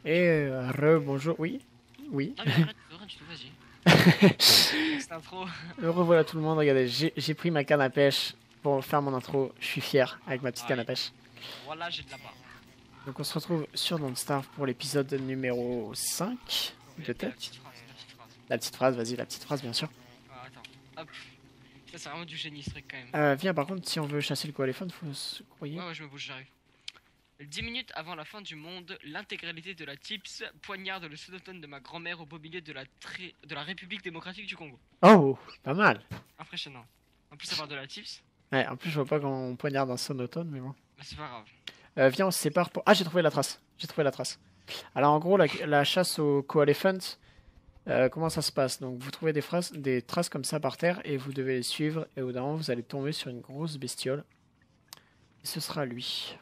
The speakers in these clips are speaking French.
Et bonjour, oui, oui. Non mais arrête, tu te vas-y. Cette intro. Revoilà tout le monde, regardez, j'ai pris ma canne à pêche pour faire mon intro, je suis fier avec ma petite canne à Aïe. pêche. Voilà, j'ai de la barre. Donc on se retrouve sur Don't Starve pour l'épisode numéro 5, Mais la peut-être. petite phrase, la petite phrase. La petite phrase, vas-y, la petite phrase bien sûr. Ah, attends. Hop. Ça c'est vraiment du génie ce truc quand même. Viens, par contre, si on veut chasser le coaléphone, faut se croyer. Ouais, je me bouge, j'arrive. 10 minutes avant la fin du monde, l'intégralité de la Tips poignarde le sonotone de ma grand-mère au beau milieu de la République démocratique du Congo. Oh, pas mal. Impressionnant. En plus, ça part de la Tips, Ouais, en plus je vois pas quand on poignarde un sonotone, mais bon. mais c'est pas grave. Viens, on se sépare pour... Ah, j'ai trouvé la trace, j'ai trouvé la trace. Alors en gros, la chasse au coaléphone, comment ça se passe? Donc vous trouvez des traces comme ça par terre et vous devez les suivre et au bout d'un moment vous allez tomber sur une grosse bestiole. Et ce sera lui.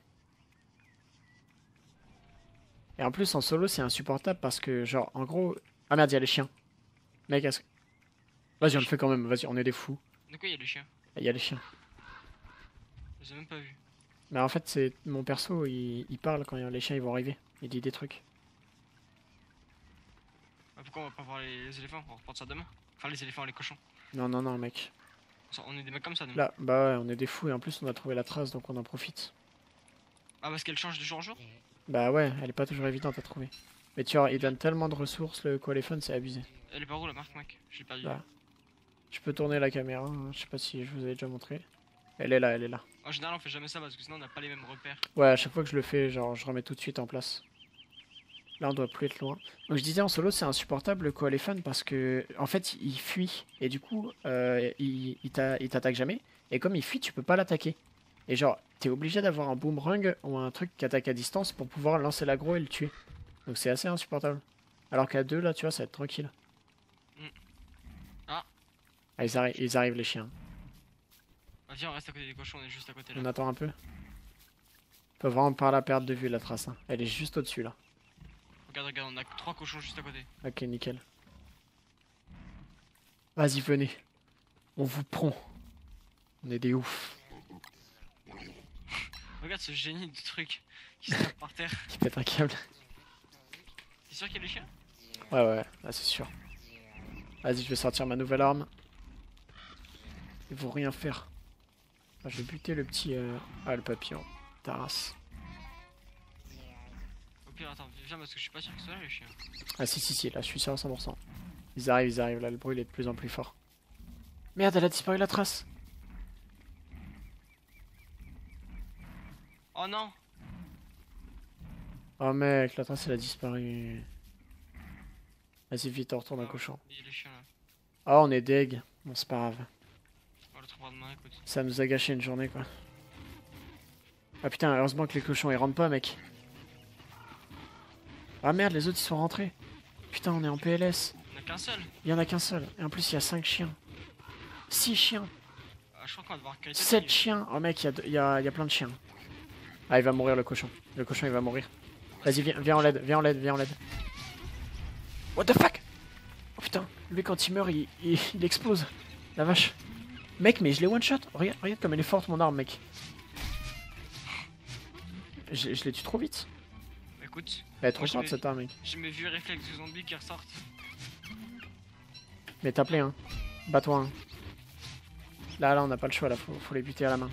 Et en plus en solo c'est insupportable parce que genre en gros... Ah merde, il y a les chiens. Mec, vas-y on le fait quand même, vas-y on est des fous. De quoi il y a le chien? Il y a les chiens. Je les ai même pas vu. Mais en fait c'est mon perso, il parle quand les chiens ils vont arriver. Il dit des trucs. Ah, pourquoi on va pas voir les éléphants? On va reprendre ça demain. Enfin, les éléphants, les cochons. Non, non, non mec. On est des mecs comme ça, nous. Là, bah ouais, on est des fous et en plus on a trouvé la trace donc on en profite. Ah, parce qu'elle change de jour en jour? Bah ouais, elle est pas toujours évidente à trouver. Mais tu vois, il donne tellement de ressources le coaléphone, c'est abusé. Elle est par où la marque, mec? Je l'ai perdu. Là. Je peux tourner la caméra, hein, je sais pas si je vous avais déjà montré. Elle est là, elle est là. En général, on fait jamais ça parce que sinon on n'a pas les mêmes repères. Ouais, à chaque fois que je le fais, genre je remets tout de suite en place. Là on doit plus être loin. Donc je disais en solo c'est insupportable le coaléphone parce que en fait il fuit et du coup il t'attaque jamais. Et comme il fuit tu peux pas l'attaquer. Et genre t'es obligé d'avoir un boomerang ou un truc qui attaque à distance pour pouvoir lancer l'aggro et le tuer. Donc c'est assez insupportable. Alors qu'à deux là tu vois ça va être tranquille. Ah. Ah, ils arrivent les chiens. Bah, viens, on reste à côté des cochons, on est juste à côté là. On attend un peu. Faut vraiment pas la perdre de vue la trace. Hein. Elle est juste au-dessus là. Regarde, on a 3 cochons juste à côté. Ok, nickel. Vas-y, venez. On vous prend. On est des oufs. Regarde ce génie du truc qui se tape par terre. Qui pète un câble. T'es sûr qu'il y a les chiens? Ouais, là c'est sûr. Vas-y, je vais sortir ma nouvelle arme. Ils vont rien faire. Ah, je vais buter le petit... Ah, le papillon. Taras. Au pire, attends, viens parce que je suis pas sûr que ce soit là les chiens. Ah si, là je suis sûr à 100%. Ils arrivent, là le bruit il est de plus en plus fort. Merde, elle a disparu la trace. Oh non! Oh mec, la trace elle a disparu. Vas-y vite, on retourne un Ah, cochon. il y a les chiens là. Oh, on est deg. Bon, c'est pas grave. On va le trouver demain, écoute. Ça nous a gâché une journée quoi. Ah putain, heureusement que les cochons ils rentrent pas mec. Ah merde, les autres ils sont rentrés. Putain, on est en PLS. On a qu'un seul! Il y en a qu'un seul. Et en plus, il y a 5 chiens. 6 chiens. Ah, je crois qu'on va devoir quitter. 7 chiens. Oh mec, il y a plein de chiens. Ah, il va mourir le cochon. Le cochon il va mourir. Vas-y, viens en l'aide, viens en l'aide. What the fuck? Oh putain, lui quand il meurt, il explose. La vache. Mec, mais je l'ai one shot. Regarde comme elle est forte mon arme, mec. Je l'ai tué trop vite. Écoute, Elle est trop moi, forte cette arme, mec. j'ai mes vieux réflexes de zombie qui ressortent. Mais tape-les, hein. Bats-toi, hein. Là, on n'a pas le choix, là. Faut les buter à la main.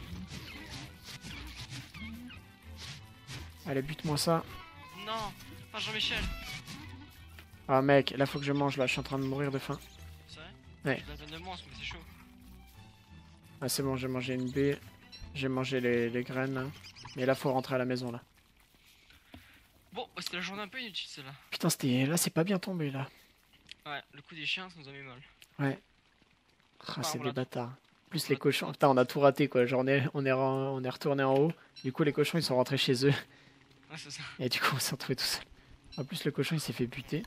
Allez, bute-moi ça. Non! Pas Jean-Michel! Ah, mec, là, faut que je mange, là. Je suis en train de mourir de faim. C'est vrai? Ouais. Je la donne de moi, mais c'est chaud. Ah, c'est bon, j'ai mangé une baie. J'ai mangé les graines, là. Mais là, faut rentrer à la maison, là. Bon, c'était la journée un peu inutile celle-là. Putain, là, c'est pas bien tombé, là. Ouais, le coup des chiens, ça nous a mis mal. Ouais. Ah, Bah, c'est on des l'a- bâtards. Plus on les l'a- cochons. Putain, on a tout raté, quoi. Genre, on est retourné en haut. Du coup, les cochons, ils sont rentrés chez eux. Ouais, c'est ça. Et du coup, on s'est retrouvé tout seul. En plus, le cochon, il s'est fait buter.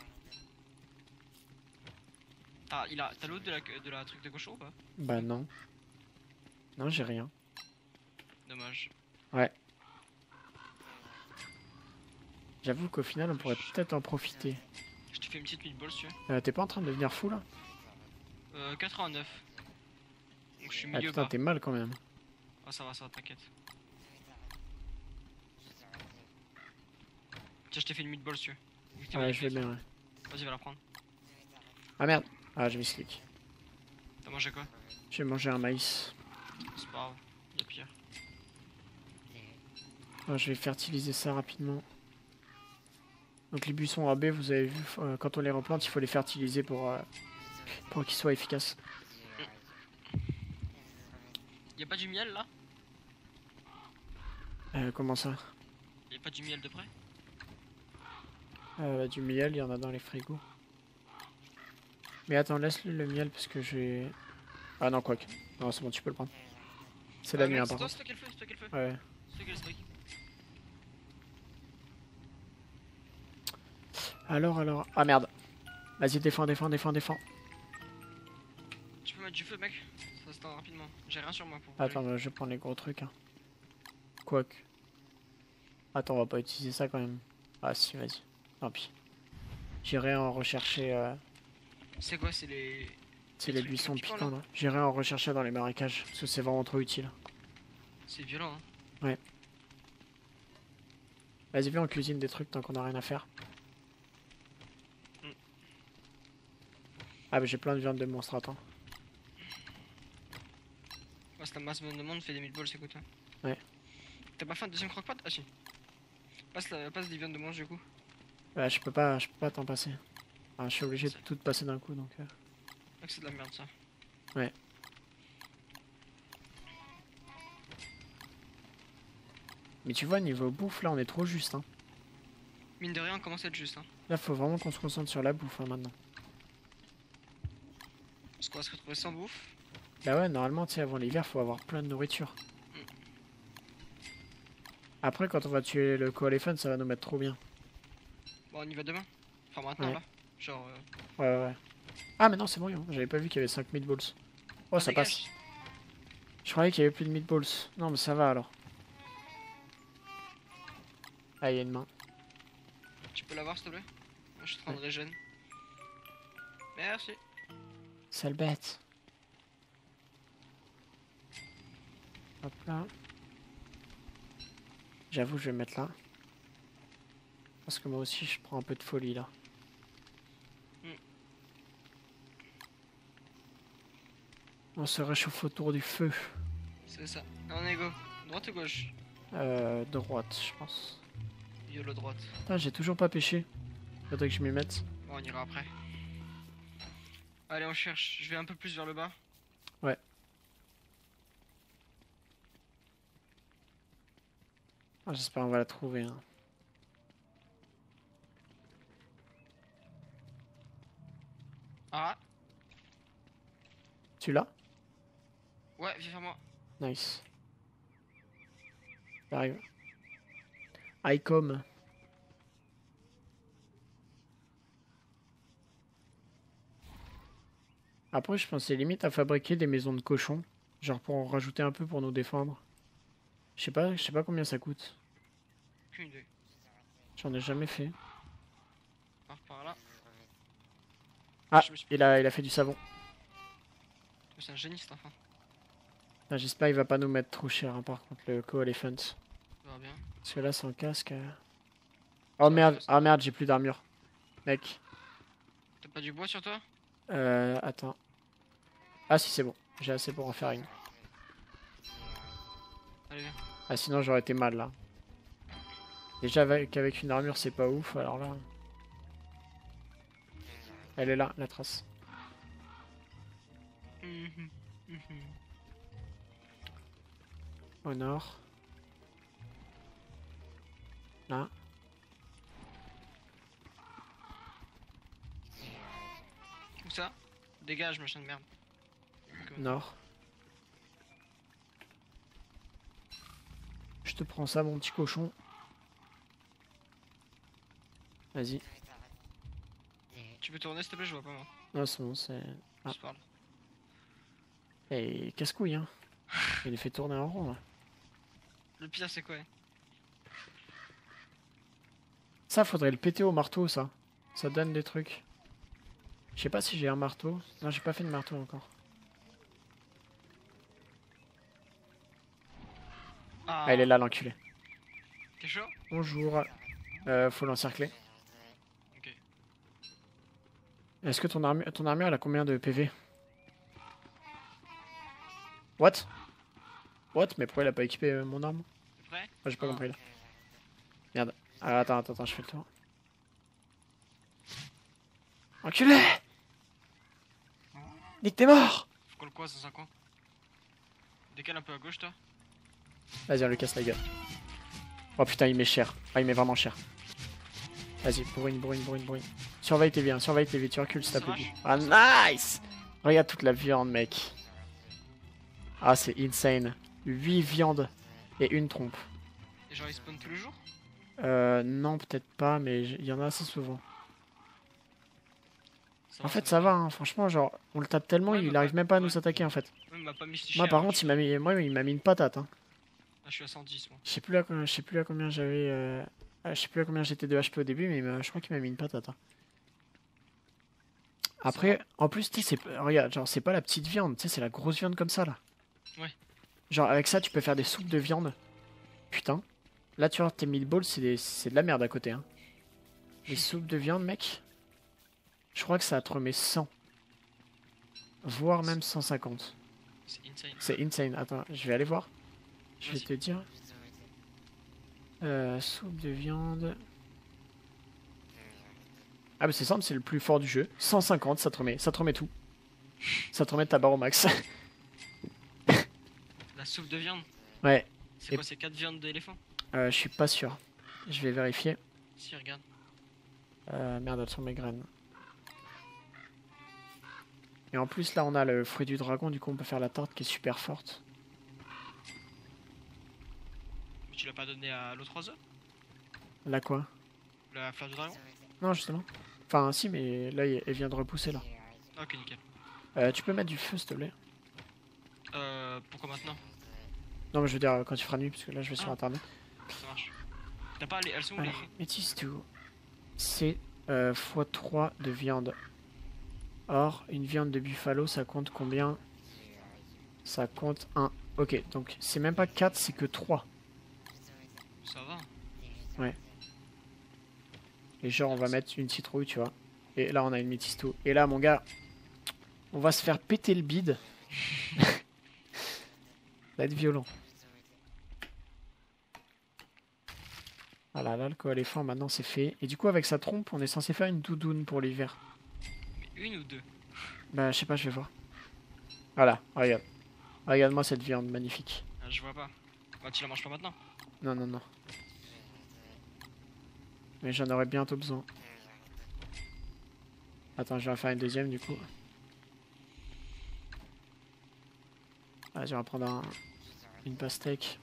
T'as l'autre de la truc de cochon ou pas? Bah, non. Non, j'ai rien. Dommage. Ouais. J'avoue qu'au final, on pourrait peut-être en profiter. Je te fais une petite meatball si tu veux. T'es pas en train de devenir fou, là? 89. Donc je suis Ah, milieu putain, bas. t'es mal, quand même. Ah, ça va, t'inquiète. Tiens, je t'ai fait une meatball si tu veux. Ouais, je vais bien, ouais. Vas-y, va la prendre. Ah merde. Ah, j'ai mis ce clic. T'as mangé quoi? J'ai mangé un maïs. C'est pas grave, y'a pire. Alors, je vais fertiliser ça rapidement. Donc les buissons AB, vous avez vu, quand on les replante, il faut les fertiliser pour qu'ils soient efficaces. Y'a pas du miel là? Comment ça? Y'a pas du miel de près? Du miel, il y en a dans les frigos. Mais attends, laisse-le miel parce que j'ai... Ah non, quoique. Non, c'est bon, tu peux le prendre. C'est la nuit, hein, par contre. C'est toi qui le feu, c'est toi qui le feu. Ouais. C'est toi qui le spike. Alors... Ah merde. Vas-y, défends. Tu peux mettre du feu, mec? Ça se tend rapidement. J'ai rien sur moi pour. Attends, je vais prendre les gros trucs. Hein. Quoique. Attends, on va pas utiliser ça quand même. Ah si, vas-y. Tant pis. J'irai en rechercher... C'est quoi? C'est les. C'est les buissons piquants là. J'irai en rechercher dans les marécages. Parce que c'est vraiment trop utile. C'est violent, hein. Ouais. Vas-y, viens, on cuisine des trucs tant qu'on a rien à faire. Ah, bah j'ai plein de viande de monstre, attends. Passe la masse de monde, fait des meatballs, c'est quoi toi? Ouais. T'as pas fait un deuxième croque-pot? Ah si. Passe des viandes de mange du coup. Ouais, je peux pas t'en passer. Ah, je suis obligé de tout passer d'un coup donc. Ah, c'est de la merde ça. Ouais. Mais tu vois, niveau bouffe, là, on est trop juste. Hein. Mine de rien, on commence à être juste. Hein. Là, faut vraiment qu'on se concentre sur la bouffe hein, maintenant. Parce qu'on va se retrouver sans bouffe. Bah ouais, normalement, tu sais, avant l'hiver, faut avoir plein de nourriture. Après, quand on va tuer le coaléphone, ça va nous mettre trop bien. Bon, on y va demain. Enfin, maintenant Ouais. là. Genre. Ouais. Ah, mais non, c'est bon, hein. J'avais pas vu qu'il y avait 5 meatballs. Oh, ça dégage. passe. Je croyais qu'il y avait plus de meatballs. Non, mais ça va alors. Ah, il y a une main. Tu peux l'avoir s'il te plaît? Moi, je suis en train de régène. Merci. Sale bête. Hop là. J'avoue, je vais me mettre là. Parce que moi aussi, je prends un peu de folie là. On se réchauffe autour du feu. C'est ça. On est go. Droite ou gauche? Droite, je pense. YOLO droite. Putain, j'ai toujours pas pêché. Faudrait que je m'y mette. Bon, on ira après. Allez, on cherche. Je vais un peu plus vers le bas. Ouais. Ah, j'espère qu'on va la trouver. Hein. Ah. Tu l'as? Ouais, viens vers moi. Nice. J'arrive. ICOM. Après, je pensais limite à fabriquer des maisons de cochons. Genre pour en rajouter un peu pour nous défendre. Je sais pas combien ça coûte. Aucune idée. J'en ai jamais fait. Par là. Ah, il a fait du savon. C'est un génie cet enfant. Ah, j'espère qu'il va pas nous mettre trop cher hein, par contre le co-elephant. Ça va bien. Parce que là sans casque. Oh merde, ah merde, j'ai plus d'armure. Mec. T'as pas du bois sur toi? Attends. Ah si c'est bon, j'ai assez pour en faire une. Allez viens. Ah sinon j'aurais été mal là. Déjà qu'avec une armure c'est pas ouf, alors là... Elle est là, la trace. Au nord. Là. Où ça? Dégage, machin de merde. Nord. Je te prends ça mon petit cochon. Vas-y. Tu peux tourner s'il te plaît, je vois pas moi. Non c'est bon, c'est... Ah. Je parle. Et casse-couille hein. Il les fait tourner en rond là. Le pire c'est quoi? Ça faudrait le péter au marteau ça. Ça donne des trucs. Je sais pas si j'ai un marteau. Non j'ai pas fait de marteau encore. Ah, Ah il est là l'enculé. t'es chaud? Bonjour. Faut l'encercler. Est-ce que ton armure elle a combien de PV? What? What? Mais pourquoi il a pas équipé mon arme? Prêt? Ah, j'ai pas Un. compris là. Merde. Ah, attends, je fais le tour. Enculé! Nick, t'es mort! Faut qu'on le croise dans un coin. Décale un peu à gauche, toi. Vas-y, on lui casse la gueule. Oh putain, il met cher. Ah, il met vraiment cher. Vas-y, bourrine. Surveille tes vies, tu recules s'il te plaît. Ah, nice! Regarde toute la viande, mec. Ah, c'est insane. 8 viandes et une trompe. Et genre, ils spawnent tous les jours? Non, peut-être pas, mais il y en a assez souvent. Ça En va, fait, ça ça va. va, hein. Franchement, genre, on le tape tellement, Ouais, il bah, arrive même pas à ouais. nous attaquer en fait. Ouais, il m'a pas mis si Moi, cher, par hein, contre, il m'a mis une patate. Hein. je suis à 110, moi. Je sais plus à combien j'avais. Je sais plus à combien j'étais de HP au début, mais je crois qu'il m'a mis une patate. Hein. Après, en plus, tu sais, regarde, genre, c'est pas la petite viande, tu sais, c'est la grosse viande comme ça là. Ouais. Genre, avec ça, tu peux faire des soupes de viande. Putain. Là, tu vois, tes meatballs, c'est de la merde à côté. Hein. Les soupes de viande, mec. Je crois que ça te remet 100. Voire même 150. C'est insane. C'est insane. Attends, je vais aller voir. Je vais Vas-y. te dire. Soupe de viande. Ah bah c'est simple, c'est le plus fort du jeu. 150, ça te remet tout. Ça te remet ta barre au max. La soupe de viande. Ouais, C'est Et- quoi, c'est 4 viandes d'éléphant? je suis pas sûr. Je vais vérifier. Si, regarde. Merde, elles sont mes graines. Et en plus là on a le fruit du dragon, du coup on peut faire la tarte qui est super forte. Mais tu l'as pas donné à l'autre oiseau? Là quoi? La fleur du dragon? Non justement. Enfin si mais là elle vient de repousser là. Ok, nickel. Tu peux mettre du feu s'il te plaît? Pourquoi maintenant? Non mais je veux dire quand tu feras nuit parce que là je vais sur Ah. internet. Ça marche. T'as pas les. Elles sont où Alors, les. métis tout. C'est x3 de viande. Or, une viande de buffalo, ça compte combien? Ça compte 1. Ok, donc c'est même pas 4, c'est que 3. Ça va. Et genre, on va mettre une citrouille, tu vois. Et là, on a une métisto. Et là, mon gars, on va se faire péter le bide. Ça va être violent. Voilà, là, le coéléphant, maintenant, c'est fait. Et du coup, avec sa trompe, on est censé faire une doudoune pour l'hiver. Mais une ou deux? Bah, je sais pas, je vais voir. Voilà, regarde. Regarde-moi cette viande magnifique. Ah, je vois pas. Bah, tu la manges pas maintenant? Non. Mais j'en aurais bientôt besoin. Attends, je vais en faire une deuxième du coup. Ah, je vais en prendre une pastèque.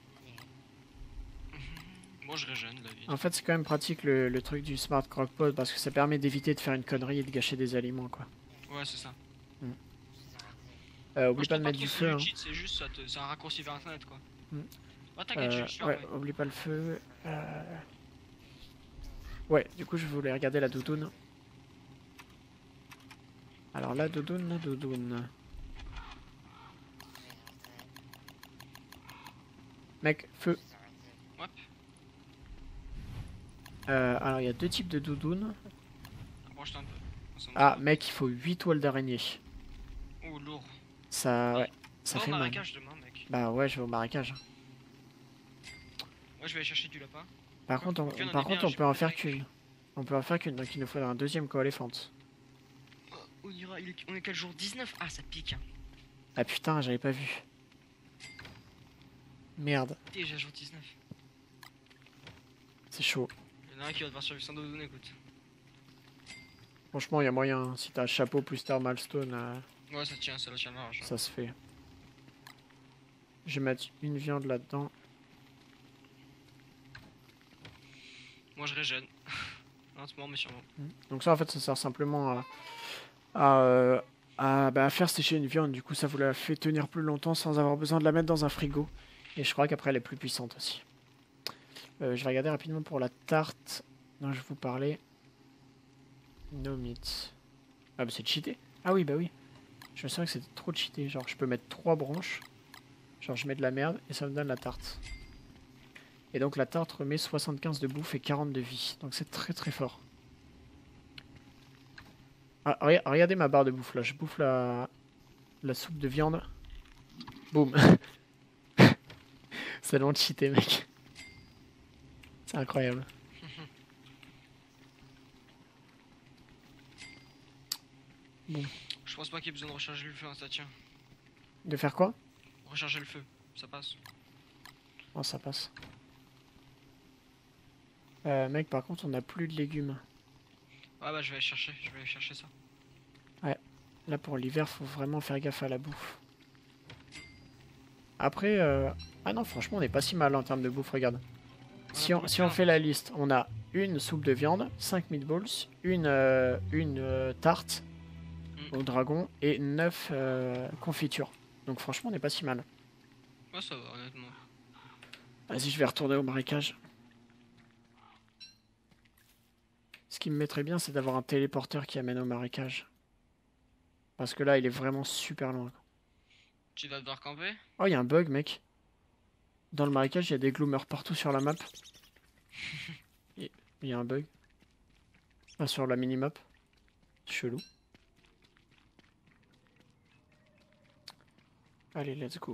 Moi, je régène la vie. En fait, c'est quand même pratique le truc du Smart Crockpot parce que ça permet d'éviter de faire une connerie et de gâcher des aliments, quoi. Ouais, c'est ça. Oublie pas de mettre du feu. Hein. C'est juste ça, c'est un raccourci vers internet quoi. Mm. Oh, t'inquiète, je suis Ouais, oublie pas le feu. Ouais, du coup, je voulais regarder la doudoune. Alors, la doudoune. Mec, feu. Ouais. Alors, il y a deux types de doudounes. Approche-toi un peu. Ah, mec, il faut 8 toiles d'araignée. Oh, lourd. Ça, ouais, ça Va au fait mal. marécage demain, mec. Bah ouais, je vais au marécage. Moi, je vais aller chercher du lapin. Par contre, Ok, on en est par bien, contre, on j'ai peut pas en de faire marécage. qu'une. On peut en faire qu'une, donc il nous faudra un deuxième coéléphant. Oh, on ira, on est quel jour? 19? Ah, ça pique. Hein. Ah putain, j'avais pas vu. Merde, Déjà jour 19. c'est chaud. Il y en a un qui va devoir survivre sans doudoune, écoute. Franchement, il y a moyen. Hein. Si t'as chapeau plus thermal stone, Ouais, ça tient large. ça se fait. Je vais mettre une viande là-dedans. Moi, je régène. Lentement, mais sûrement. Donc ça, en fait, ça sert simplement à faire sécher une viande. Du coup, ça vous la fait tenir plus longtemps sans avoir besoin de la mettre dans un frigo. Et je crois qu'après, elle est plus puissante aussi. Je vais regarder rapidement pour la tarte dont je vous parlais. No meat. Ah bah c'est cheaté. Ah oui, bah oui. Je me souviens que c'était trop cheaté. Genre, je peux mettre 3 branches. Genre, je mets de la merde et ça me donne la tarte. Et donc, la tarte remet 75 de bouffe et 40 de vie. Donc, c'est très très fort. Ah, regardez ma barre de bouffe là. Je bouffe la soupe de viande. Boum. C'est long de cheater, mec. C'est incroyable. Bon. Je pense pas qu'il y ait besoin de recharger le feu, hein, ça tient. De faire quoi? Recharger le feu, ça passe. Oh, ça passe. Mec, par contre, on n'a plus de légumes. Ouais, bah je vais aller chercher ça. Là, pour l'hiver, faut vraiment faire gaffe à la bouffe. Après, ah non, franchement, on est pas si mal en termes de bouffe, regarde. Si on fait la liste, on a une soupe de viande, 5 meatballs, une tarte au dragon et 9 confitures. Donc franchement, on est pas si mal. Ouais, ça va, honnêtement. Vas-y, je vais retourner au marécage. Ce qui me mettrait bien, c'est d'avoir un téléporteur qui amène au marécage. Parce que là, il est vraiment super loin. Tu vas devoir camper? Oh, il y a un bug, mec. Dans le marécage, il y a des gloomers partout sur la map. Il y a un bug. Enfin, sur la minimap. Chelou. Allez, let's go.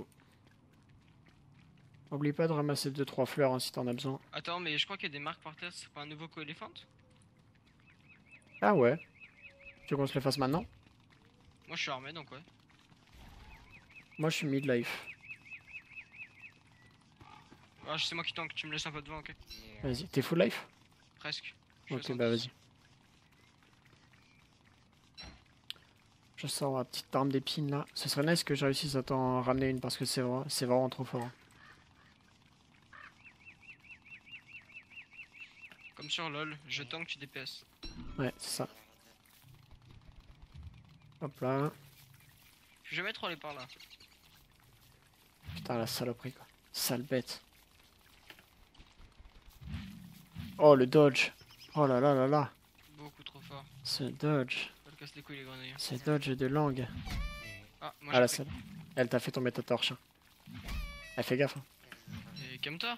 Oublie pas de ramasser 2-3 fleurs hein, si t'en as besoin. Attends, mais je crois qu'il y a des marques par terre, c'est pas un nouveau co-éléphant? Ah ouais. Tu veux qu'on se le fasse maintenant? Moi je suis armé donc ouais. Moi, je suis midlife. Ah, c'est moi qui tank, tu me laisses un peu devant, ok? Vas-y, t'es full life? Presque. Je Ok, suis à bah 110. vas-y. Je sors ma petite arme d'épines là. Ce serait nice que je réussisse à t'en ramener une parce que c'est vraiment trop fort. Comme sur LoL, je tank, tu DPS. Ouais, c'est ça. Hop là. Je vais jamais trop aller par là. Putain, la saloperie quoi. Sale bête. Oh, le dodge. Oh là là là là. Beaucoup trop fort. Ce dodge. Ça te casse les couilles les grenouilles. Ce dodge de langue. Ah, moi Ah la j'ai pris. sale. Elle t'a fait tomber ta torche. Hein. Elle fait gaffe. Hein. Et calme-toi.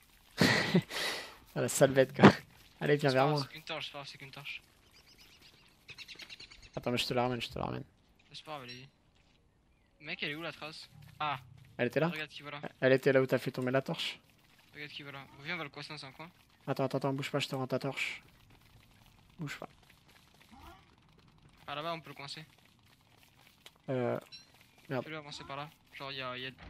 Ah la sale bête quoi. Allez, viens C'est vers pas grave, moi. c'est qu'une torche, c'est pas grave, c'est qu'une torche. Attends, mais je te la ramène, je te la ramène. C'est pas grave, allez. Mec, elle est où la trace? Ah, Elle était là? regarde qui va là. Elle était là où t'as fait tomber la torche. Regarde qui va là. Viens, on va le coincer dans un coin. Attends, bouge pas, je te rends ta torche. Bouge pas. Ah là-bas, on peut le coincer. Merde. Fais-le avancer par là. Genre, il y a.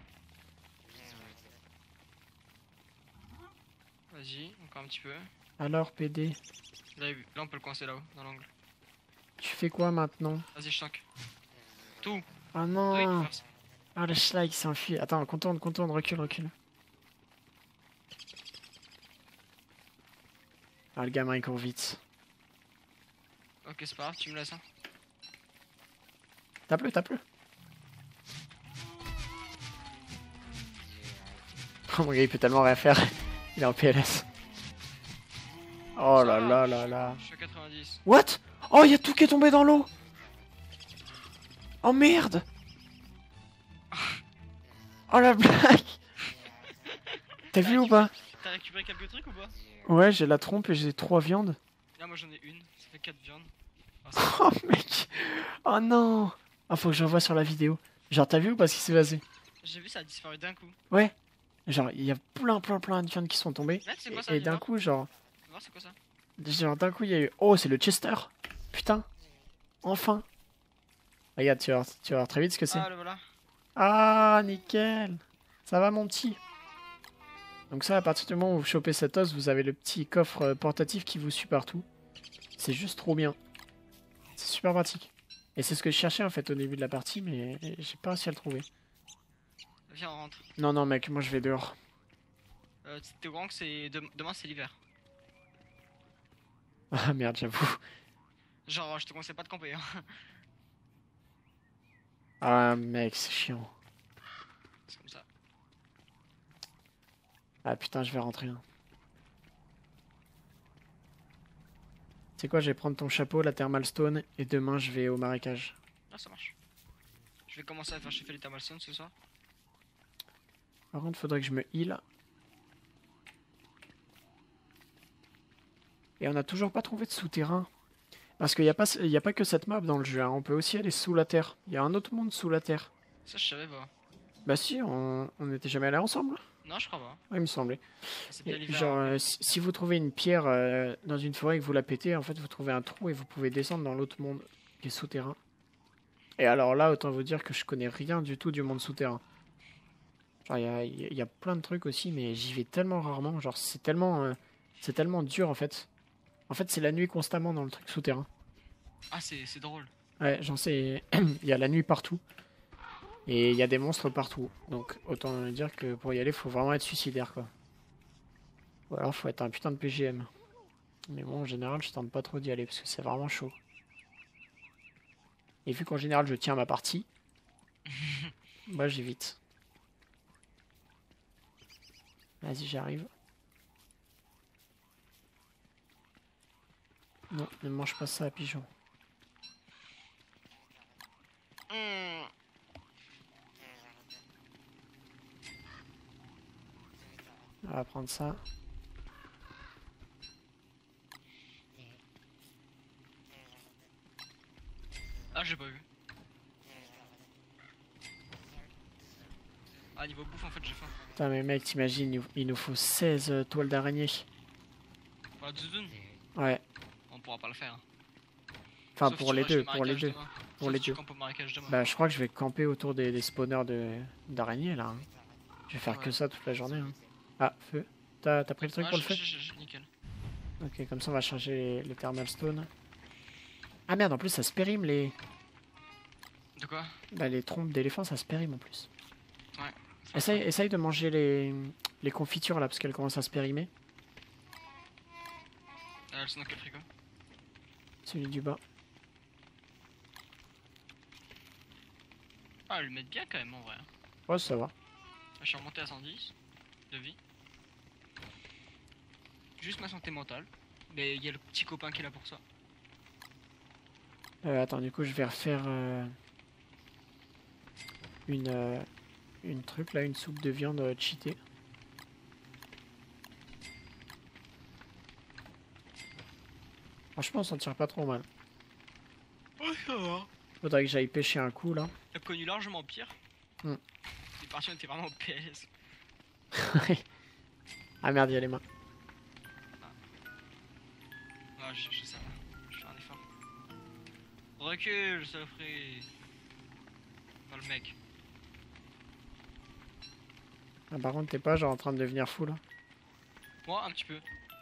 Vas-y, encore un petit peu. Alors, PD, Là, on peut le coincer là-haut, dans l'angle. tu fais quoi maintenant? Vas-y, je tank. Tout. Ah Oui, non! force. Ah, le schlag s'est enfui. Attends, contourne, recule. Ah, le gamin il court vite. Ok, c'est pas grave, tu me laisses. Hein. Tape-le. Oh mon gars, il peut tellement rien faire. Il est en PLS. Oh Ça là va, là là là. Je suis à 90. What? Oh, il y a tout qui est tombé dans l'eau! Oh merde! Oh la blague! T'as vu ou pas? T'as récupéré quelques trucs ou pas? Ouais, j'ai la trompe et j'ai 3 viandes. Là, moi j'en ai une, ça fait 4 viandes. Ah, Oh mec! Oh non! Ah, faut que j'envoie sur la vidéo. Genre, t'as vu ou pas ce qui s'est passé? J'ai vu, ça a disparu d'un coup. Ouais. Genre, il y a plein de viandes qui sont tombées. Là, c'est quoi ça? Et d'un coup, genre voir, c'est quoi ça? d'un coup, il y a eu. Oh, c'est le Chester! Putain! Enfin! Regarde, tu vas voir très vite ce que c'est. Ah, le voilà. Ah, nickel! Ça va, mon petit? Donc, ça, à partir du moment où vous chopez cet os, vous avez le petit coffre portatif qui vous suit partout. C'est juste trop bien. C'est super pratique. Et c'est ce que je cherchais en fait au début de la partie, mais j'ai pas réussi à le trouver. Viens, on rentre. Non, mec, moi je vais dehors. T'es au courant que c'est demain c'est l'hiver. Ah merde, j'avoue. Genre, je te conseille pas de camper. Hein. Ah mec, c'est chiant. C'est comme ça. Ah putain, je vais rentrer. Hein. C'est quoi, je vais prendre ton chapeau, la thermal stone, et demain je vais au marécage. Ah, ça marche. Je vais commencer à faire chauffer les thermalstones ce soir. Par contre, faudrait que je me heal. Et on a toujours pas trouvé de souterrain. Parce qu'il y a pas que cette map dans le jeu, hein. On peut aussi aller sous la terre. Il y a un autre monde sous la terre. Ça, je savais pas. Bah si, on était jamais allés ensemble. Non, je crois pas. Ouais, il me semblait. C'est Et bien l'hiver. genre, Hein. si vous trouvez une pierre dans une forêt et que vous la pétez, en fait, vous trouvez un trou et vous pouvez descendre dans l'autre monde qui est souterrain. Et alors là, autant vous dire que je connais rien du tout du monde souterrain. Genre, il y a plein de trucs aussi, mais j'y vais tellement rarement. Genre, c'est tellement dur en fait. En fait, c'est la nuit constamment dans le truc souterrain. Ah, c'est drôle. Ouais, j'en sais. Il y a la nuit partout. Et il y a des monstres partout. Donc, autant dire que pour y aller, faut vraiment être suicidaire, quoi. Ou alors, faut être un putain de PGM. Mais bon, en général, je tente pas trop d'y aller parce que c'est vraiment chaud. Et vu qu'en général, je tiens ma partie, bah j'évite. Vas-y, j'arrive. Non, ne mange pas ça, pigeon. Hmm. On va prendre ça. Ah, j'ai pas vu. Ah, niveau bouffe, en fait, j'ai faim. Putain, mais mec, t'imagines, il nous faut 16 toiles d'araignée. Pour la doudoune, Ouais. on pourra pas le faire. Hein. Enfin, Sauf pour si tu les rushes deux, le pour les marécage deux. demain. Pour Sauf les si tu deux. campes au marécage demain. Bah, je crois que je vais camper autour des spawners d'araignées, là. Hein. Je vais faire Ouais. que ça toute la journée. Hein. Ah, feu. T'as pris le truc Ah, pour le feu? nickel. Ok, comme ça, on va charger les thermal stones. Ah merde, en plus, ça se périme les... De quoi? Bah, les trompes d'éléphants, ça se périme en plus. Ouais. Essaye de manger les confitures là, parce qu'elles commencent à se périmer. Elles sont dans quel frigo? Celui du bas. Ah, elles le mettent bien quand même en vrai. Ouais, ça va. Je suis remonté à 110 de vie. Juste ma santé mentale. Mais il y a le petit copain qui est là pour ça. Attends, du coup, je vais refaire une truc là, une soupe de viande cheatée. Franchement, on s'en tire pas trop mal. Ouais, ça va. Faudrait que j'aille pêcher un coup là. T'as connu largement pire. Hmm. Les parties on était vraiment PS. Ah merde, il y a les mains. Ah, je sais pas. Je fais un effort. Recule, ça ferait. Pas le mec. Ah, par contre, t'es pas genre en train de devenir fou là. Moi, un petit peu.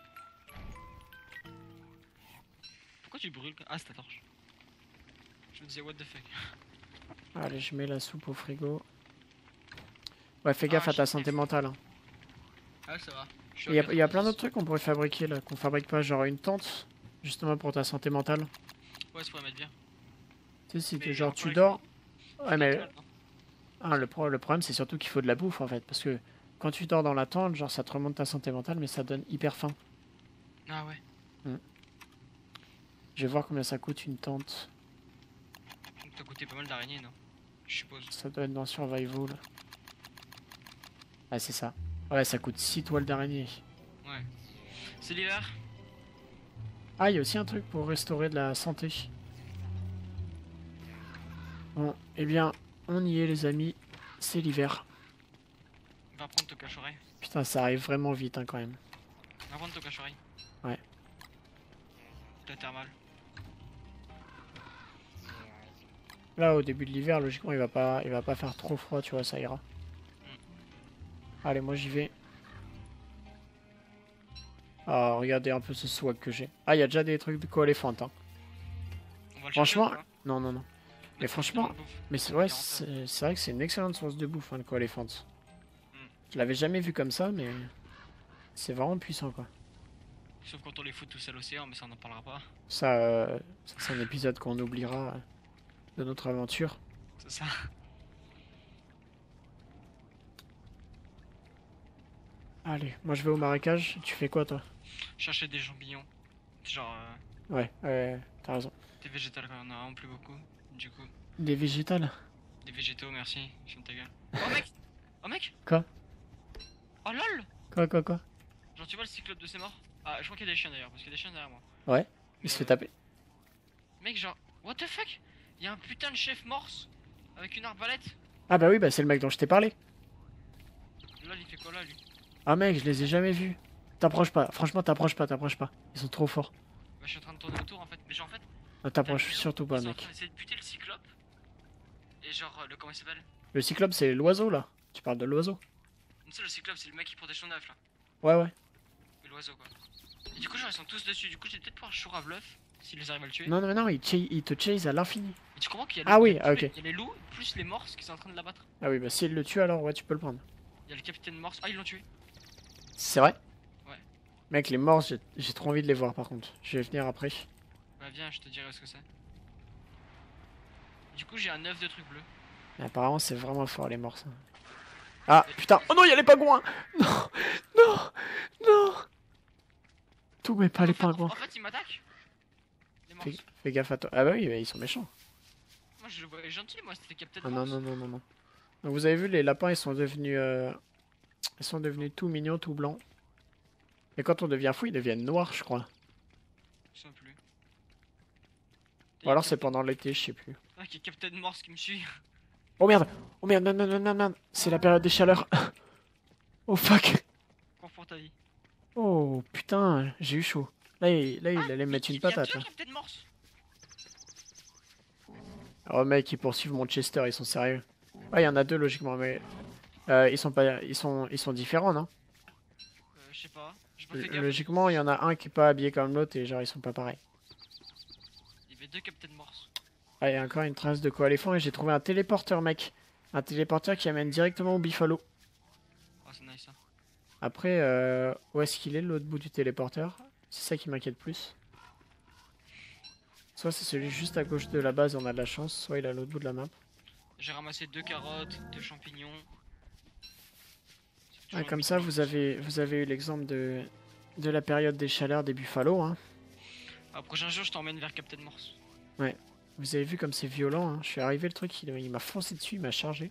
Pourquoi tu brûles? Ah, c'est ta torche. Je me disais, what the fuck. Allez, je mets la soupe au frigo. Ouais, fais gaffe Ah, à ta j'ai santé mentale. Hein. Ah, ça va. Il y a plein d'autres trucs qu'on pourrait fabriquer là, qu'on fabrique pas, genre une tente, justement pour ta santé mentale. Ouais, ça pourrait mettre bien. Tu sais, si Mais genre encore tu il dors. faut Ouais, de mais l'étoile, hein. le problème c'est surtout qu'il faut de la bouffe en fait, parce que quand tu dors dans la tente, genre ça te remonte ta santé mentale, mais ça donne hyper faim. Ah ouais. Je vais voir combien ça coûte une tente. Donc t'as coûté pas mal d'araignées, non? Je suppose. Ça doit être dans Survival. Ah, c'est ça. Ouais, ça coûte 6 toiles d'araignée. Ouais. C'est l'hiver. Ah, il y a aussi un truc pour restaurer de la santé. Bon, eh bien, on y est les amis. C'est l'hiver. Va prendre ton cache-oreille. Putain, ça arrive vraiment vite hein, quand même. Va prendre ton cache-oreille. Ouais. T'as thermal. Là, au début de l'hiver, logiquement, il va pas faire trop froid, tu vois, ça ira. Allez, moi j'y vais. Ah, regardez un peu ce swag que j'ai. Ah, il y a déjà des trucs de co-éléphant, hein. On va le Franchement, chercher, non, non, non. Mais franchement, mais c'est vrai que c'est une excellente source de bouffe, hein, le co-éléphant. Je l'avais jamais vu comme ça, mais c'est vraiment puissant, quoi. sauf quand on les fout tous à l'océan, mais ça on en parlera pas. Ça c'est un épisode qu'on oubliera de notre aventure. C'est ça. Allez, moi je vais au marécage. Tu fais quoi, toi? Chercher des champignons. Genre Ouais, t'as raison. des végétales quand on en a vraiment plus beaucoup. Du coup, Des végétales? des végétaux, merci. Ferme ta gueule. Oh mec! Oh mec! Quoi? Oh lol! Quoi? Genre tu vois le cyclope de ses morts? Ah, je crois qu'il y a des chiens d'ailleurs, parce qu'il y a des chiens derrière moi. Ouais, il se fait taper. Mec, genre, what the fuck? Y'a un putain de chef morse avec une arbalète. Ah bah oui, bah c'est le mec dont je t'ai parlé. Là, il fait quoi là, lui? Ah mec, je les ai jamais vus. T'approches pas, franchement t'approches pas, t'approches pas. Ils sont trop forts. Bah, je suis en train de tourner autour en fait. Mais genre, en fait, Non, t'approches surtout pas ils sont en mec. train d'essayer de buter le cyclope. Et genre, comment il s'appelle? Le cyclope c'est l'oiseau là. Tu parles de l'oiseau? Tu sais, le cyclope, c'est le mec qui protège son œuf là. Ouais ouais. Et l'oiseau quoi. Et du coup, genre, ils sont tous dessus. Du coup, j'ai peut-être pouvoir chour à bluff s'ils arrivent à le tuer. Non non mais non, il te chase à l'infini. Et tu comprends qu'il y a Ah oui, il y a ah, tous les- ok. il y a les loups plus les morses qui sont en train de l'abattre. Ah oui, bah s'il le tue alors ouais tu peux le prendre. Il y a le capitaine morse. Ah, ils l'ont tué. C'est vrai? Ouais. Mec les morts j'ai trop envie de les voir par contre. Je vais venir après. Bah, viens, je te dirai ce que c'est. Du coup, j'ai un œuf de trucs bleus. Mais apparemment c'est vraiment fort les morts ça. Ah putain, oh non il y a les pingouins. Non, non, non. Tout mais pas les pingouins. En fait, ils m'attaquent. Les morses. Fais gaffe à toi. Ah bah oui, bah, ils sont méchants. Moi, je le voyais gentil, moi, c'était capitaine Ah morse. non, non, non, non, non. Donc vous avez vu, les lapins, ils sont devenus tout mignons, tout blancs. Et quand on devient fou, ils deviennent noirs, je crois. Je sais plus. Ou alors c'est pendant l'été, je sais plus. Ah, il y a Captain Morse qui me suit. Oh merde, non, non, non, non, non. C'est la période des chaleurs. Oh fuck. Cours pour ta vie. Oh putain, j'ai eu chaud. Là, il allait me mettre une patate. Il y Là. a deux Captain Morse. Oh mec, ils poursuivent mon Chester, ils sont sérieux. Ouais, il y en a deux logiquement, mais ils sont pas, ils sont différents, non? Je sais pas. J'ai pas fait gaffe. Logiquement, il y en a un qui est pas habillé comme l'autre et genre ils sont pas pareils. Il y avait deux Captain Morse. Ah, il y a encore une trace de coaléphant et j'ai trouvé un téléporteur, mec. Un téléporteur qui amène directement au Buffalo. Oh, c'est nice ça. Après, où est-ce qu'il est, l'autre bout du téléporteur? C'est ça qui m'inquiète plus. Soit c'est celui juste à gauche de la base, on a de la chance, soit il est à l'autre bout de la map. J'ai ramassé deux carottes, deux champignons. Ah, comme ça, vous avez eu l'exemple de la période des chaleurs des Buffalo. Hein. Ah, prochain jour, je t'emmène vers Captain Morse. Ouais. Vous avez vu comme c'est violent. Hein. Je suis arrivé, le truc, il m'a foncé dessus, il m'a chargé.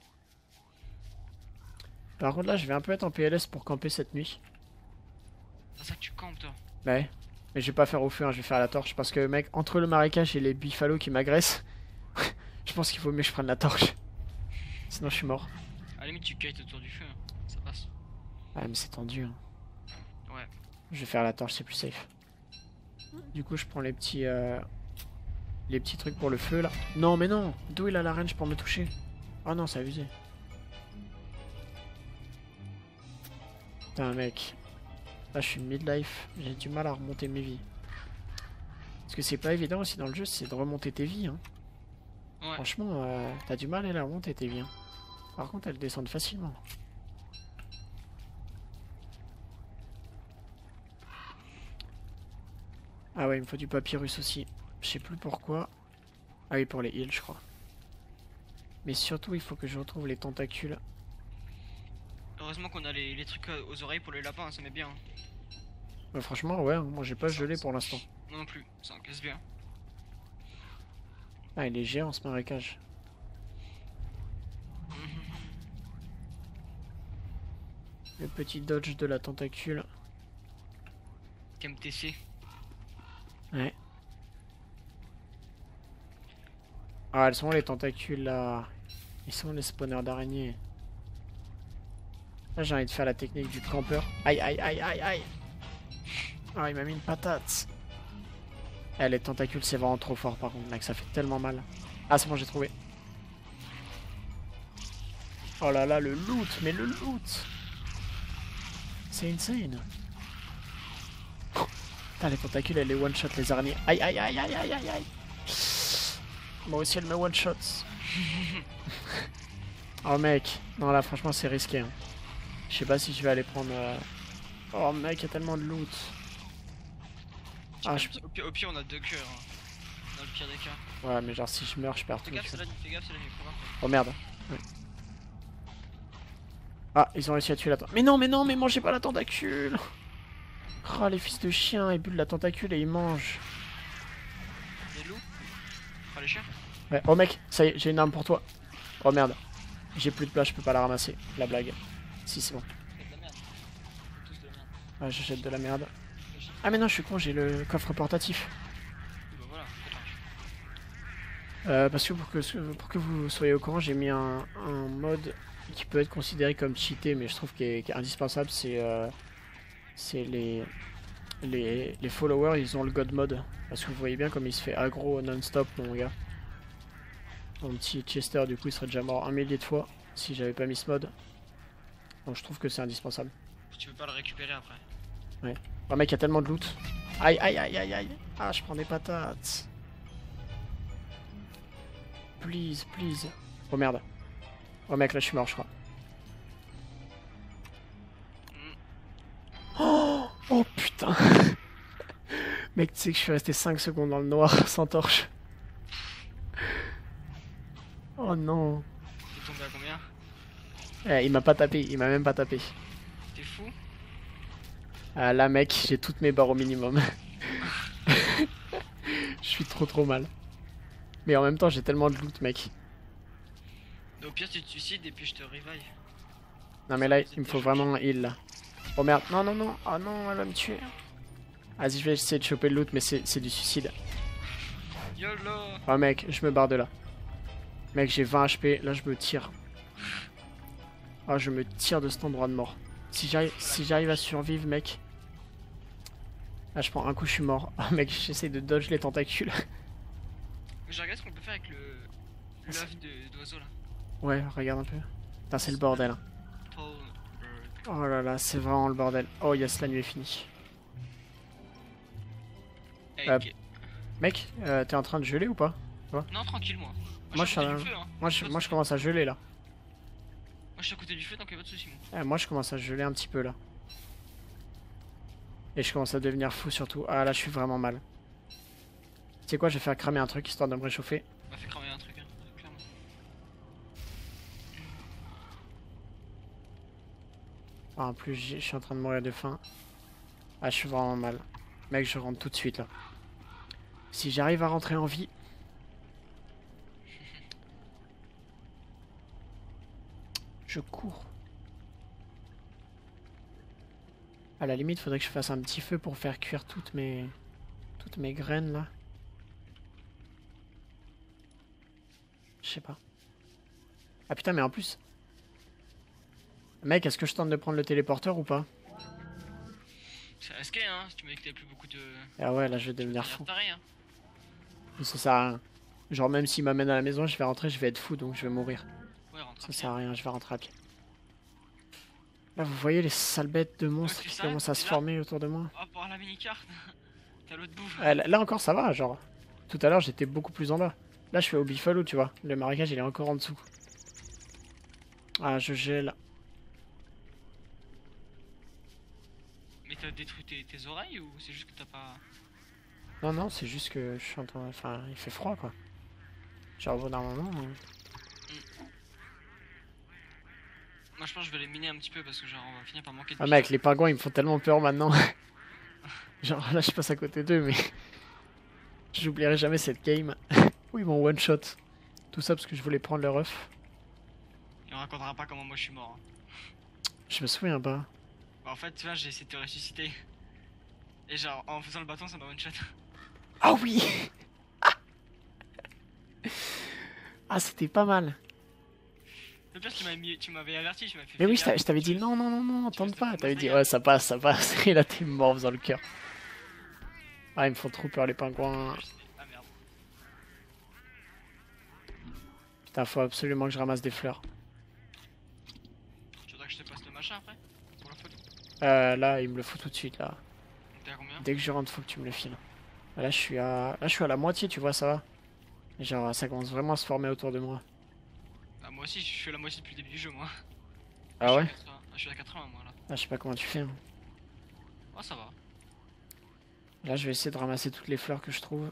Par contre, là, je vais un peu être en PLS pour camper cette nuit. C'est ça que tu campes, toi. Ouais. Mais je vais pas faire au feu, hein, je vais faire à la torche. Parce que, mec, entre le marécage et les Buffalo qui m'agressent, je pense qu'il vaut mieux que je prenne la torche. Sinon, je suis mort. À la limite, tu kites autour du feu. Hein. Ça passe. Ouais, mais c'est tendu. Hein. Ouais. Je vais faire la torche, c'est plus safe. Du coup, je prends les petits trucs pour le feu, là. Non, mais non. D'où il a la range pour me toucher? Ah non, c'est abusé. Putain, mec. Là, je suis midlife. J'ai du mal à remonter mes vies. Parce que c'est pas évident aussi dans le jeu, c'est de remonter tes vies. Hein. Ouais. Franchement, t'as du mal à les remonter tes vies. Hein. Par contre, elles descendent facilement. Ah ouais, il me faut du papyrus aussi. Je sais plus pourquoi. Ah oui, pour les heals, je crois. Mais surtout, il faut que je retrouve les tentacules. Heureusement qu'on a les trucs aux oreilles pour les lapins, hein, ça met bien. Hein. Bah, franchement, ouais, moi j'ai pas gelé pour l'instant. Moi non plus, ça encaisse bien. Ah, il est géant ce marécage. Le petit dodge de la tentacule. KMTC. Ouais. Ah, elles sont où les tentacules là? Ils sont les spawners d'araignées. Là, j'ai envie de faire la technique du campeur. Aïe, aïe, aïe, aïe, aïe. Ah, il m'a mis une patate. Eh, les tentacules, c'est vraiment trop fort par contre, mec, ça fait tellement mal. Ah, c'est bon, j'ai trouvé. Oh là là, le loot, mais le loot. C'est insane. Oh, putain, les tentacules, elle les one-shot, les araignées. Aïe, aïe, aïe, aïe, aïe, aïe, aïe. Moi aussi, elle me one-shot. Oh, mec. Non, là, franchement, c'est risqué. Hein. Je sais pas si je vais aller prendre... Oh, mec, il y a tellement de loot. Ah, je... Au pire, on a deux cœurs. Hein. Dans le pire des cas. Ouais, mais genre, si je meurs, je perds Fais tout. gaffe, c'est la nuit, fais gaffe, c'est la nuit. Faut voir. Oh, merde. Ouais. Ah, ils ont réussi à tuer la tentacule. Mais non, mais mangez pas la tentacule. Oh, les fils de chiens, ils bullent la tentacule et ils mangent. Les loups. Oh, les chiens. Ouais, oh mec, ça y est, j'ai une arme pour toi. Oh merde. J'ai plus de place, je peux pas la ramasser. La blague. Si, c'est bon. C'est de la merde. Tous de la merde. Ouais, je jette de la merde. Ah mais non, je suis con, j'ai le coffre portatif. Bah voilà, dommage. Parce que pour que vous soyez au courant, j'ai mis un mode qui peut être considéré comme cheaté, mais je trouve qu'il est indispensable, c'est les followers, ils ont le God mode. Parce que vous voyez bien comme il se fait aggro non-stop, mon gars. Mon petit Chester, du coup, il serait déjà mort un millier de fois si j'avais pas mis ce mode. Donc je trouve que c'est indispensable. Tu peux pas le récupérer après. Ouais. Oh mec, il y a tellement de loot. Aïe, aïe, aïe, aïe, aïe. Ah, je prends des patates. Please, please. Oh merde. Oh mec, là je suis mort, je crois. Oh, oh putain. Mec, tu sais que je suis resté 5 secondes dans le noir sans torche. Oh non. T'es tombé à combien? Il m'a pas tapé, il m'a même pas tapé. T'es fou? Ah là mec, j'ai toutes mes barres au minimum. Je suis trop mal. Mais en même temps, j'ai tellement de loot, mec. Au pire, tu te suicides et puis je te revive. Non mais là, il me faut vraiment un heal là. Oh merde, non, non, non. Oh non, elle va me tuer. Vas-y, je vais essayer de choper le loot, mais c'est du suicide. YOLO! Oh mec, je me barre de là. Mec, j'ai 20 HP, là je me tire. Oh, je me tire de cet endroit de mort. Si j'arrive à survivre, mec. Là, je prends un coup, je suis mort. Oh mec, j'essaie de dodge les tentacules. Je regarde ce qu'on peut faire avec l'œuf d'oiseau là. Ouais, regarde un peu. Putain, c'est le bordel. Hein. Tall bird. Oh là là, c'est vraiment le bordel. Oh yes, la nuit est finie. Egg. Mec, t'es en train de geler ou pas? Non, tranquille, moi. Moi, je je suis à suis côté du feu, hein. moi, je commence à geler là. Moi, je suis à côté du feu, donc y'a pas de soucis, moi. Moi, je commence à geler un petit peu là. Et je commence à devenir fou surtout. Ah là, je suis vraiment mal. Tu sais quoi, je vais faire cramer un truc histoire de me réchauffer. On m'a fait cramer un truc, hein, clairement. Ah, en plus, je suis en train de mourir de faim. Ah, je suis vraiment mal. Mec, je rentre tout de suite là. Si j'arrive à rentrer en vie. Je cours. À la limite, faudrait que je fasse un petit feu pour faire cuire toutes mes graines là. Je sais pas. Ah putain, mais en plus. Mec, est-ce que je tente de prendre le téléporteur ou pas? C'est risqué, hein, si tu me dis que t'avais plus beaucoup de. Ah ouais, là je vais devenir fou. Taré, hein. Ça sert à rien. Genre même s'il m'amène à la maison, je vais rentrer, je vais être fou, donc je vais mourir. Ouais, rentre à Ça pied. sert à rien, je vais rentrer à pied. Là, vous voyez les sales bêtes de monstres tu qui sais, commencent à se là. former autour de moi? Oh, pour la mini-carte. T'as l'autre bout. Là encore, ça va, genre. Tout à l'heure, j'étais beaucoup plus en bas. Là, je suis au Buffalo, tu vois. Le marécage, il est encore en dessous. Ah, je gèle. Mais t'as détruit tes oreilles ou c'est juste que t'as pas. Non, non, c'est juste que je suis en train... Enfin, il fait froid, quoi. Genre, au bout d'un moment... Moi, je pense que je vais les miner un petit peu parce que, genre, on va finir par manquer de. Ah mec, les pingouins, ils me font tellement peur maintenant. Genre, là, je passe à côté d'eux, mais... J'oublierai jamais cette game. Oui, mon one shot. Tout ça parce que je voulais prendre leur œuf. Et on racontera pas comment moi je suis mort. Hein. Je me souviens pas. Bah, en fait, tu vois, j'ai essayé de te ressusciter. Et genre, en faisant le bâton, ça m'a one shot. Ah oui. Ah, c'était pas mal. Le pire, tu m'avais averti, tu m'avais fait. Mais oui, faire je t'avais dit non, non, non, non, Tu tente restes pas. pas T'avais dit massacré. ouais, ça passe, ça passe. Et là, t'es mort en faisant le cœur. Ah, ils me font trop peur, les pingouins. Ah merde. Putain, faut absolument que je ramasse des fleurs. Tu voudrais que je te passe le machin après? Pour la photo? Là, il me le faut tout de suite, là. T'es à combien? Dès que je rentre, faut que tu me le files. Là, je suis à la moitié, tu vois, ça va. Genre, ça commence vraiment à se former autour de moi. Bah, moi aussi, je suis à la moitié depuis le début du jeu, moi. Ah ouais? Je suis à 80, moi là. Ah, je sais pas comment tu fais. Hein. Oh, ça va. Là, je vais essayer de ramasser toutes les fleurs que je trouve.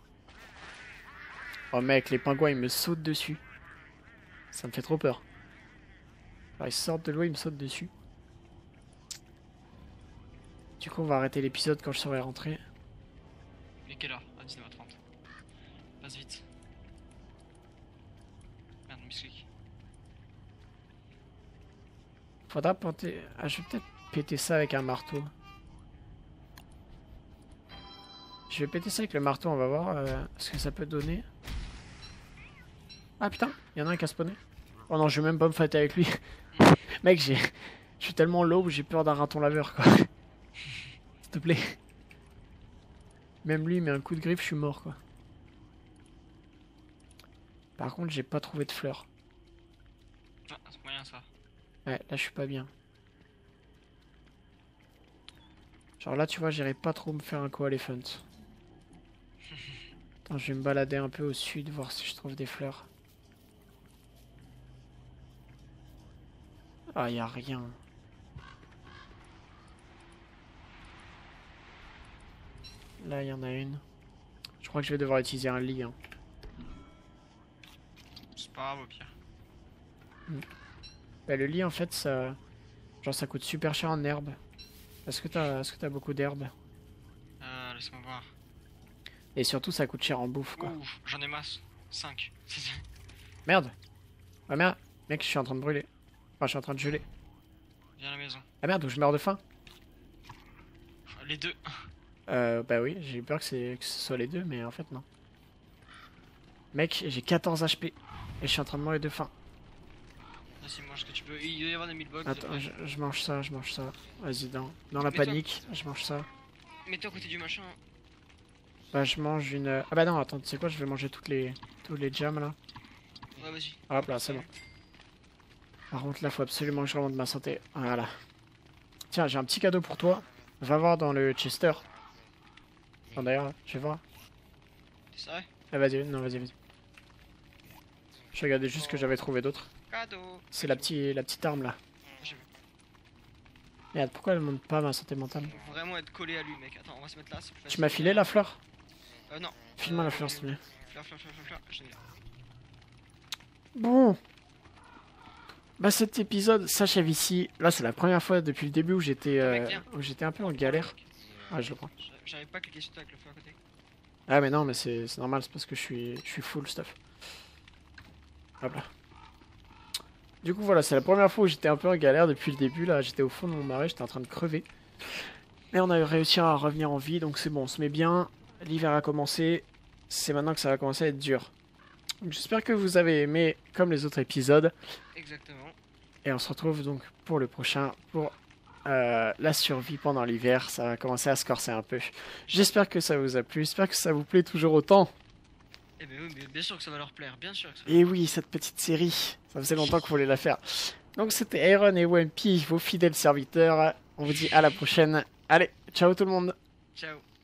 Oh mec, les pingouins, ils me sautent dessus. Ça me fait trop peur. Alors, ils sortent de l'eau, ils me sautent dessus. Du coup, on va arrêter l'épisode quand je serai rentré. Mais quelle heure? À 19h30. Passe vite. Merde, misclick. Faudra planter... Ah, je vais peut-être péter ça avec un marteau. Je vais péter ça avec le marteau, on va voir ce que ça peut donner. Ah putain, il y en a un qui a spawné. Oh non, je vais même pas me fighter avec lui. Mec, je suis tellement low que j'ai peur d'un raton laveur, quoi. S'il te plaît. Même lui, il met un coup de griffe, je suis mort, quoi. Par contre, j'ai pas trouvé de fleurs. Ah, c'est moyen ça. Ouais, là, je suis pas bien. Genre là, tu vois, j'irai pas trop me faire un co-elephant. Attends, je vais me balader un peu au sud, voir si je trouve des fleurs. Ah, y a rien. Là, il y en a une. Je crois que je vais devoir utiliser un lit. Hein. C'est pas grave au pire. Bah, le lit, en fait, ça... Genre, ça coûte super cher en herbe. Est-ce que t'as beaucoup d'herbe? Laisse-moi voir. Et surtout, ça coûte cher en bouffe, quoi. Ouh, j'en ai masse. 5. Merde. Ah merde. Mec, je suis en train de brûler. Enfin, je suis en train de geler. Viens à la maison. Ah merde, je meurs de faim. Les deux. Bah oui, j'ai eu peur que ce soit les deux, mais en fait, non. Mec, j'ai 14 HP. Et je suis en train de mourir de faim. Vas-y, mange ce que tu peux. Il doit y avoir des mealbox. Attends, je mange ça, je mange ça. Vas-y, dans la Mets-toi. panique, je mange ça. Mets-toi à côté du machin. Bah, je mange une... Ah bah non, attends, tu sais quoi, je vais manger tous les jams, là. Ouais, vas-y. Hop là, c'est bon. Par contre, là, faut absolument que je remonte ma santé. Voilà. Tiens, j'ai un petit cadeau pour toi. Va voir dans le Chester. Enfin, d'ailleurs, je vais voir. C'est vrai? Ah, vas-y, non, vas-y. Je regardais juste ce que j'avais trouvé d'autre. Cadeau. C'est la petite arme, là. J'ai vu. Merde, pourquoi elle monte pas ma santé mentale? Faut vraiment être collé à lui, mec. Attends, on va se mettre là. C'est plus Tu facile. m'as filé la fleur? Non. File-moi la fleur, s'il te plaît. Fleur. Je l'ai là. Bon. Bah, cet épisode s'achève ici. Là, c'est la première fois depuis le début où j'étais un peu en galère. Ah, je le prends. J'arrive pas à cliquer sur toi avec le feu à côté. Ah, mais non, mais c'est normal, c'est parce que je suis full stuff. Hop là. Du coup, voilà, c'est la première fois où j'étais un peu en galère depuis le début. Là, j'étais au fond de mon marais, j'étais en train de crever. Mais on a réussi à revenir en vie, donc c'est bon, on se met bien. L'hiver a commencé. C'est maintenant que ça va commencer à être dur. J'espère que vous avez aimé comme les autres épisodes. Exactement. Et on se retrouve donc pour le prochain, pour la survie pendant l'hiver. Ça va commencer à se corser un peu. J'espère que ça vous a plu, j'espère que ça vous plaît toujours autant. Eh ben oui, mais bien sûr que ça va leur plaire, bien sûr que ça va. Et oui, cette petite série, ça faisait longtemps qu'on voulait la faire. Donc c'était Iron et Wimpy, vos fidèles serviteurs. On vous dit à la prochaine. Allez, ciao tout le monde. Ciao.